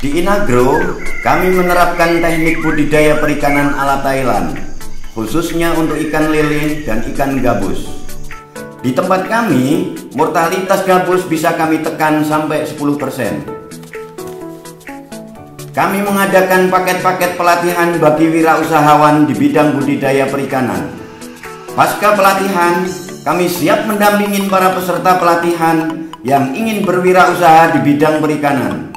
Di Inagro, kami menerapkan teknik budidaya perikanan ala Thailand, khususnya untuk ikan lele dan ikan gabus. Di tempat kami, mortalitas gabus bisa kami tekan sampai 10%. Kami mengadakan paket-paket pelatihan bagi wirausahawan di bidang budidaya perikanan. Pasca pelatihan, kami siap mendampingi para peserta pelatihan yang ingin berwirausaha di bidang perikanan.